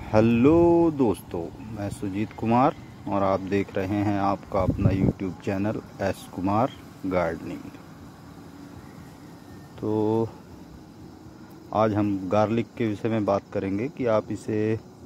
Hello दोस्तों, मैं सुजीत कुमार और आप देख रहे हैं आपका अपना YouTube channel S Kumar gardening. तो आज हम गार्लिक के विषय में बात करेंगे कि आप इसे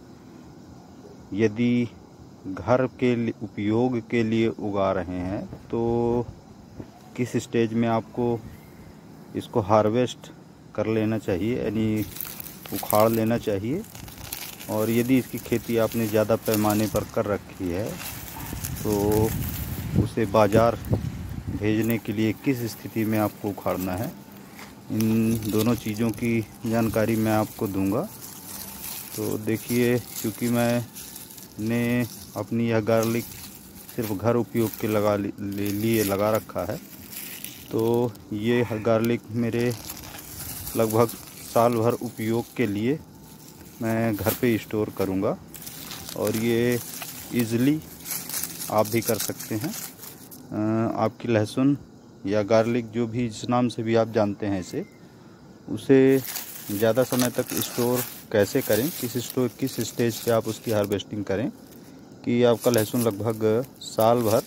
यदि घर के उपयोग के लिए उगा रहे हैं तो किस स्टेज में आपको इसको हार्वेस्ट कर लेना चाहिए, यानी उखाड़ लेना चाहिए। और यदि इसकी खेती आपने ज़्यादा पैमाने पर कर रखी है तो उसे बाज़ार भेजने के लिए किस स्थिति में आपको उखाड़ना है, इन दोनों चीज़ों की जानकारी मैं आपको दूंगा। तो देखिए, क्योंकि मैंने अपनी यह गार्लिक सिर्फ घर उपयोग के लिए लगा रखा है, तो ये गार्लिक मेरे लगभग साल भर उपयोग के लिए मैं घर पे स्टोर करूँगा। और ये इज़िली आप भी कर सकते हैं। आपकी लहसुन या गार्लिक, जो भी जिस नाम से भी आप जानते हैं इसे, उसे ज़्यादा समय तक स्टोर कैसे करें, किस स्टेज पे आप उसकी हार्वेस्टिंग करें कि आपका लहसुन लगभग साल भर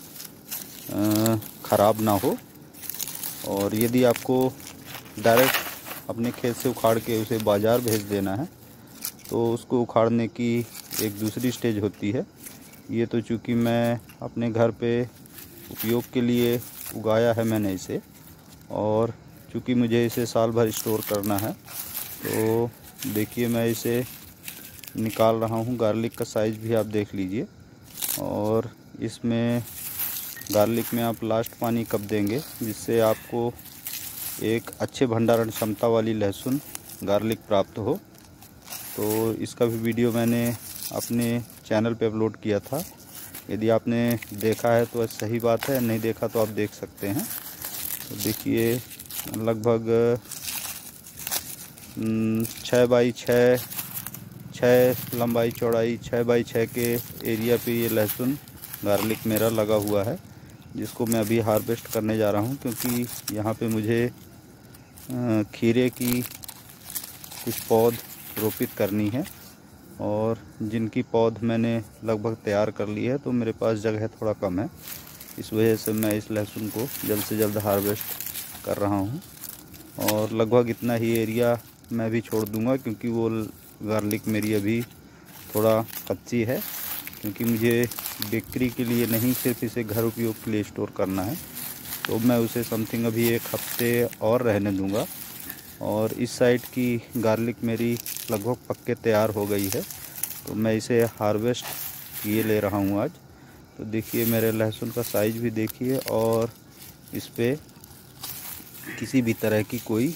ख़राब ना हो। और यदि आपको डायरेक्ट अपने खेत से उखाड़ के उसे बाज़ार भेज देना है तो उसको उखाड़ने की एक दूसरी स्टेज होती है। ये तो चूँकि मैं अपने घर पे उपयोग के लिए उगाया है मैंने इसे, और चूँकि मुझे इसे साल भर स्टोर करना है, तो देखिए मैं इसे निकाल रहा हूँ। गार्लिक का साइज़ भी आप देख लीजिए। और इसमें गार्लिक में आप लास्ट पानी कब देंगे जिससे आपको एक अच्छे भंडारण क्षमता वाली लहसुन गार्लिक प्राप्त हो। तो इसका भी वीडियो मैंने अपने चैनल पे अपलोड किया था। यदि आपने देखा है तो सही बात है, नहीं देखा तो आप देख सकते हैं। तो देखिए, लगभग 6 बाई 6 लंबाई चौड़ाई 6 बाई 6 के एरिया पे ये लहसुन गार्लिक मेरा लगा हुआ है, जिसको मैं अभी हार्वेस्ट करने जा रहा हूँ। क्योंकि यहाँ पे मुझे खीरे की कुछ पौध रोपित करनी है, और जिनकी पौध मैंने लगभग तैयार कर ली है, तो मेरे पास जगह थोड़ा कम है। इस वजह से मैं इस लहसुन को जल्द से जल्द हार्वेस्ट कर रहा हूँ। और लगभग इतना ही एरिया मैं भी छोड़ दूँगा, क्योंकि वो गार्लिक मेरी अभी थोड़ा कच्ची है। क्योंकि मुझे बिक्री के लिए नहीं, सिर्फ इसे घर उपयोग के लिए स्टोर करना है, तो मैं उसे समथिंग अभी 1 हफ्ते और रहने दूँगा। और इस साइड की गार्लिक मेरी लगभग पक्के तैयार हो गई है, तो मैं इसे हार्वेस्ट किए ले रहा हूँ आज। तो देखिए, मेरे लहसुन का साइज़ भी देखिए, और इस पे किसी भी तरह की कोई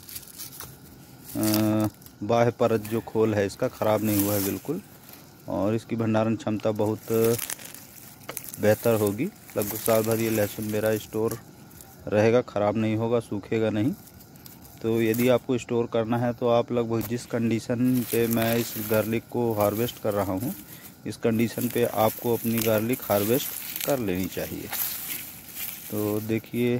बाह्य परत जो खोल है इसका ख़राब नहीं हुआ है बिल्कुल। और इसकी भंडारण क्षमता बहुत बेहतर होगी। लगभग साल भर ये लहसुन मेरा स्टोर रहेगा, ख़राब नहीं होगा, सूखेगा नहीं। तो यदि आपको स्टोर करना है तो आप लगभग जिस कंडीशन पे मैं इस गार्लिक को हार्वेस्ट कर रहा हूँ, इस कंडीशन पे आपको अपनी गार्लिक हार्वेस्ट कर लेनी चाहिए। तो देखिए,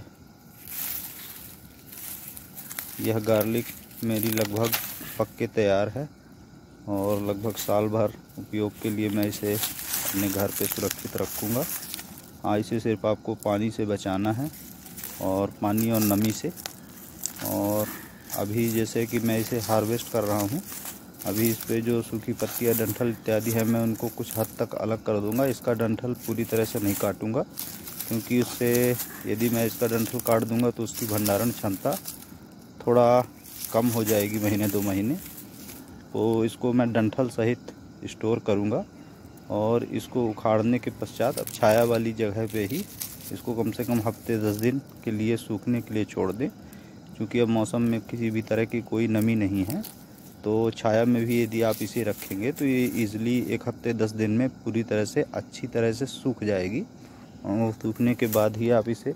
यह गार्लिक मेरी लगभग पक्के तैयार है, और लगभग साल भर उपयोग के लिए मैं इसे अपने घर पे सुरक्षित रखूँगा। हाँ, इसे सिर्फ आपको पानी से बचाना है, और पानी और नमी से। और अभी जैसे कि मैं इसे हार्वेस्ट कर रहा हूँ, अभी इस पे जो सूखी पत्तियाँ, डंठल इत्यादि है, मैं उनको कुछ हद तक अलग कर दूँगा। इसका डंठल पूरी तरह से नहीं काटूँगा, क्योंकि उससे यदि मैं इसका डंठल काट दूँगा तो उसकी भंडारण क्षमता थोड़ा कम हो जाएगी, महीने 2 महीने। तो इसको मैं डंठल सहित स्टोर करूँगा, और इसको उखाड़ने के पश्चात अब छाया वाली जगह पे ही इसको कम से कम हफ्ते 10 दिन के लिए सूखने के लिए छोड़ दें। क्योंकि अब मौसम में किसी भी तरह की कोई नमी नहीं है, तो छाया में भी यदि आप इसे रखेंगे तो ये इजीली 1 हफ्ते 10 दिन में पूरी तरह से अच्छी तरह से सूख जाएगी। और सूखने के बाद ही आप इसे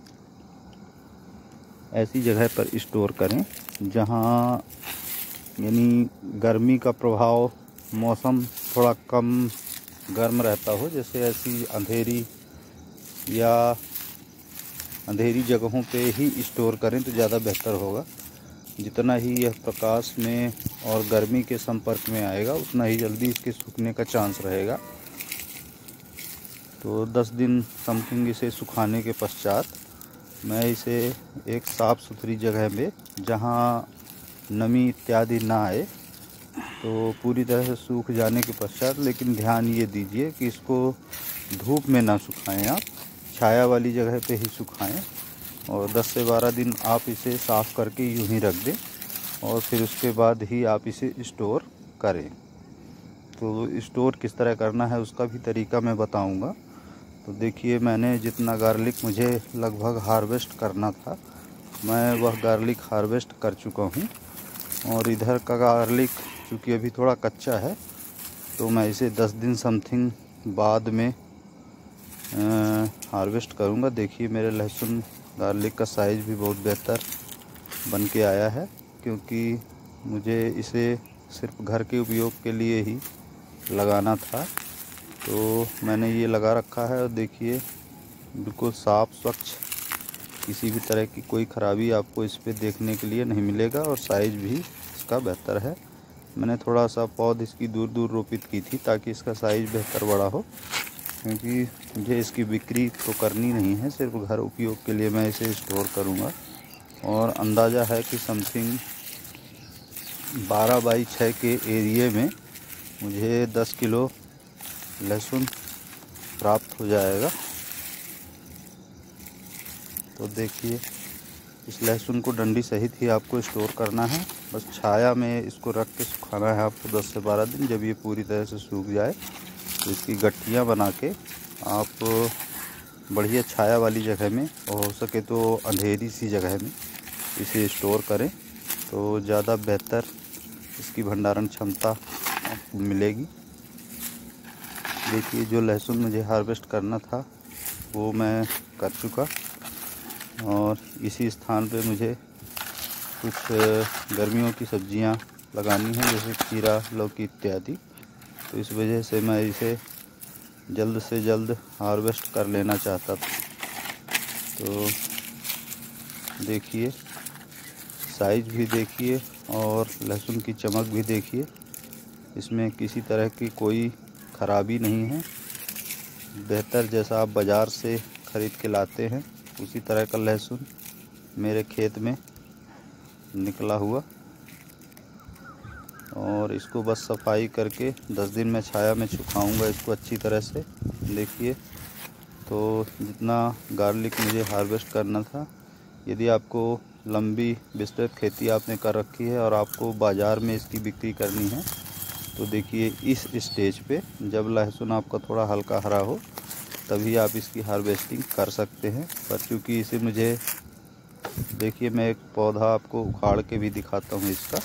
ऐसी जगह पर स्टोर करें जहाँ यानी गर्मी का प्रभाव, मौसम थोड़ा कम गर्म रहता हो। जैसे ऐसी अंधेरी जगहों पे ही स्टोर करें तो ज़्यादा बेहतर होगा। जितना ही यह प्रकाश में और गर्मी के संपर्क में आएगा उतना ही जल्दी इसके सूखने का चांस रहेगा। तो 10 दिन समथिंग इसे सुखाने के पश्चात मैं इसे एक साफ़ सुथरी जगह में, जहाँ नमी इत्यादि ना आए, तो पूरी तरह से सूख जाने के पश्चात, लेकिन ध्यान ये दीजिए कि इसको धूप में ना सुखाएं, आप छाया वाली जगह पे ही सुखाएं। और 10 से 12 दिन आप इसे साफ़ करके यूं ही रख दें और फिर उसके बाद ही आप इसे स्टोर करें। तो स्टोर किस तरह करना है उसका भी तरीका मैं बताऊंगा। तो देखिए, मैंने जितना गार्लिक मुझे लगभग हार्वेस्ट करना था, मैं वह गार्लिक हार्वेस्ट कर चुका हूँ। और इधर का गार्लिक चूँकि अभी थोड़ा कच्चा है, तो मैं इसे 10 दिन समथिंग बाद में हार्वेस्ट करूँगा। देखिए, मेरे लहसुन गार्लिक का साइज़ भी बहुत बेहतर बन के आया है, क्योंकि मुझे इसे सिर्फ घर के उपयोग के लिए ही लगाना था, तो मैंने ये लगा रखा है। और देखिए, बिल्कुल साफ़ स्वच्छ, किसी भी तरह की कोई ख़राबी आपको इस पे देखने के लिए नहीं मिलेगा। और साइज़ भी इसका बेहतर है। मैंने थोड़ा सा पौध इसकी दूर दूर रोपित की थी ताकि इसका साइज़ बेहतर बड़ा हो, क्योंकि मुझे इसकी बिक्री तो करनी नहीं है, सिर्फ घर उपयोग के लिए मैं इसे स्टोर करूँगा। और अंदाज़ा है कि समथिंग 12 बाई 6 के एरिए में मुझे 10 किलो लहसुन प्राप्त हो जाएगा। तो देखिए, इस लहसुन को डंडी सहित ही आपको स्टोर करना है। बस छाया में इसको रख के सुखाना है आपको 10 से 12 दिन। जब ये पूरी तरह से सूख जाए तो इसकी गट्टियाँ बना के आप बढ़िया छाया वाली जगह में, और हो सके तो अंधेरी सी जगह में इसे स्टोर करें, तो ज़्यादा बेहतर इसकी भंडारण क्षमता आपको मिलेगी। देखिए, जो लहसुन मुझे हार्वेस्ट करना था वो मैं कर चुका। और इसी स्थान पे मुझे कुछ गर्मियों की सब्जियां लगानी हैं, जैसे खीरा, लौकी इत्यादि। तो इस वजह से मैं इसे जल्द से जल्द हार्वेस्ट कर लेना चाहता था। तो देखिए, साइज़ भी देखिए और लहसुन की चमक भी देखिए, इसमें किसी तरह की कोई ख़राबी नहीं है। बेहतर जैसा आप बाज़ार से ख़रीद के लाते हैं उसी तरह का लहसुन मेरे खेत में निकला हुआ। और इसको बस सफाई करके 10 दिन में छाया में सुखाऊंगा इसको अच्छी तरह से। देखिए, तो जितना गार्लिक मुझे हार्वेस्ट करना था, यदि आपको लंबी विस्तृत खेती आपने कर रखी है और आपको बाज़ार में इसकी बिक्री करनी है, तो देखिए, इस स्टेज पे जब लहसुन आपका थोड़ा हल्का हरा हो तभी आप इसकी हार्वेस्टिंग कर सकते हैं। पर चूँकि इसे मुझे, देखिए, मैं एक पौधा आपको उखाड़ के भी दिखाता हूँ इसका।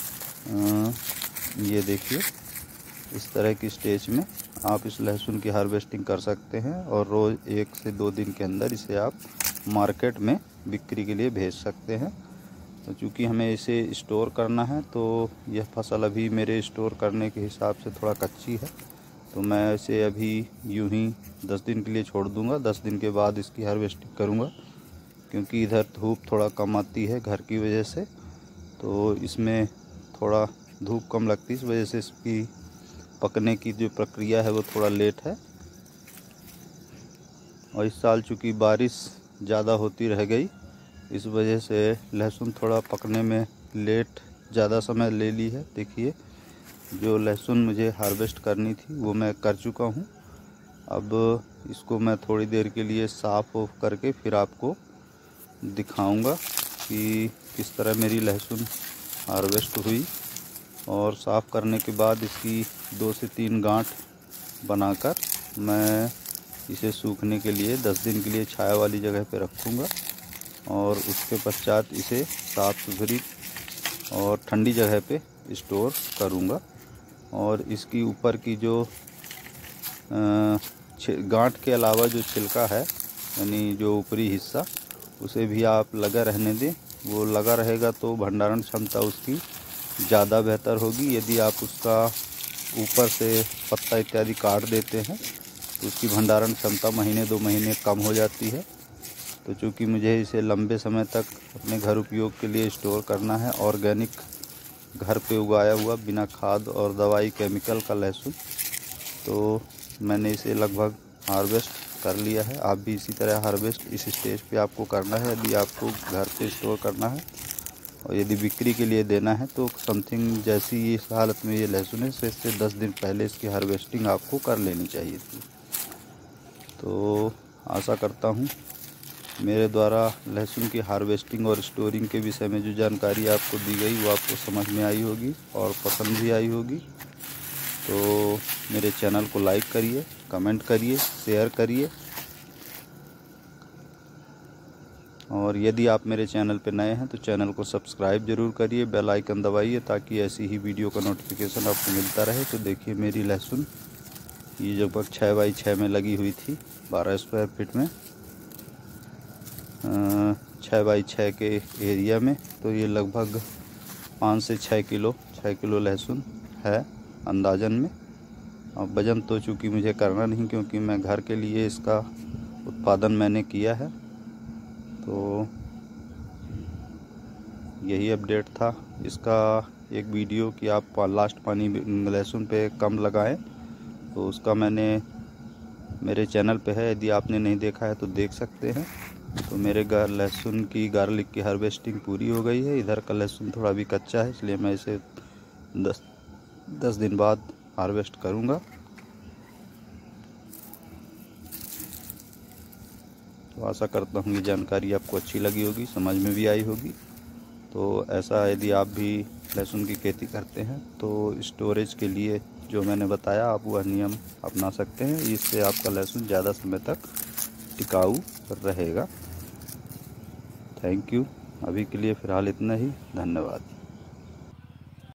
ये देखिए, इस तरह की स्टेज में आप इस लहसुन की हार्वेस्टिंग कर सकते हैं और रोज़ 1 से 2 दिन के अंदर इसे आप मार्केट में बिक्री के लिए भेज सकते हैं। तो चूँकि हमें इसे स्टोर करना है, तो यह फसल अभी मेरे स्टोर करने के हिसाब से थोड़ा कच्ची है, तो मैं इसे अभी यूं ही 10 दिन के लिए छोड़ दूंगा। 10 दिन के बाद इसकी हार्वेस्टिंग करूंगा, क्योंकि इधर धूप थोड़ा कम आती है घर की वजह से, तो इसमें थोड़ा धूप कम लगती है, इस वजह से इसकी पकने की जो प्रक्रिया है वो थोड़ा लेट है। और इस साल चूँकि बारिश ज़्यादा होती रह गई, इस वजह से लहसुन थोड़ा पकने में लेट ज़्यादा समय ले ली है। देखिए, जो लहसुन मुझे हार्वेस्ट करनी थी वो मैं कर चुका हूँ। अब इसको मैं थोड़ी देर के लिए साफ़ ऑफ करके फिर आपको दिखाऊंगा कि किस तरह मेरी लहसुन हार्वेस्ट हुई। और साफ़ करने के बाद इसकी 2 से 3 गांठ बनाकर मैं इसे सूखने के लिए 10 दिन के लिए छाया वाली जगह पे रखूँगा। और उसके पश्चात इसे साफ़ सुथरी और ठंडी जगह पे स्टोर करूँगा। और इसकी ऊपर की जो गांठ के अलावा जो छिलका है, यानी जो ऊपरी हिस्सा, उसे भी आप लगा रहने दें। वो लगा रहेगा तो भंडारण क्षमता उसकी ज़्यादा बेहतर होगी। यदि आप उसका ऊपर से पत्ता इत्यादि काट देते हैं तो उसकी भंडारण क्षमता महीने 2 महीने कम हो जाती है। तो चूँकि मुझे इसे लंबे समय तक अपने घर उपयोग के लिए स्टोर करना है, ऑर्गेनिक घर पे उगाया हुआ बिना खाद और दवाई केमिकल का लहसुन, तो मैंने इसे लगभग हार्वेस्ट कर लिया है। आप भी इसी तरह हार्वेस्ट इस स्टेज पे आपको करना है यदि आपको घर पे स्टोर करना है, और यदि बिक्री के लिए देना है तो समथिंग जैसी इस हालत में ये लहसुन है इससे 10 दिन पहले इसकी हार्वेस्टिंग आपको कर लेनी चाहिए थी। तो आशा करता हूँ मेरे द्वारा लहसुन की हार्वेस्टिंग और स्टोरिंग के विषय में जो जानकारी आपको दी गई वो आपको समझ में आई होगी और पसंद भी आई होगी। तो मेरे चैनल को लाइक करिए, कमेंट करिए, शेयर करिए, और यदि आप मेरे चैनल पर नए हैं तो चैनल को सब्सक्राइब ज़रूर करिए, बेल आइकन दबाइए ताकि ऐसी ही वीडियो का नोटिफिकेशन आपको मिलता रहे। तो देखिए मेरी लहसुन ये लगभग 6 बाई 6 में लगी हुई थी, 12 स्क्वायर फीट में, 6 बाई 6 के एरिया में। तो ये लगभग 5 से 6 किलो लहसुन है अंदाजन में। अब वज़न तो चूँकि मुझे करना नहीं क्योंकि मैं घर के लिए इसका उत्पादन मैंने किया है, तो यही अपडेट था इसका। एक वीडियो कि आप लास्ट पानी लहसुन पे कम लगाएं, तो उसका मैंने मेरे चैनल पे है, यदि आपने नहीं देखा है तो देख सकते हैं। तो मेरे लहसुन की गार्लिक की हार्वेस्टिंग पूरी हो गई है। इधर का लहसुन थोड़ा भी कच्चा है, इसलिए मैं इसे 10 दिन बाद हार्वेस्ट करूँगा। तो आशा करता हूँ ये जानकारी आपको अच्छी लगी होगी, समझ में भी आई होगी। तो ऐसा यदि आप भी लहसुन की खेती करते हैं तो स्टोरेज के लिए जो मैंने बताया आप वह नियम अपना सकते हैं, इससे आपका लहसुन ज़्यादा समय तक टिकाऊ रहेगा। Thank you. अभी के लिए फ़िलहाल इतना ही। धन्यवाद।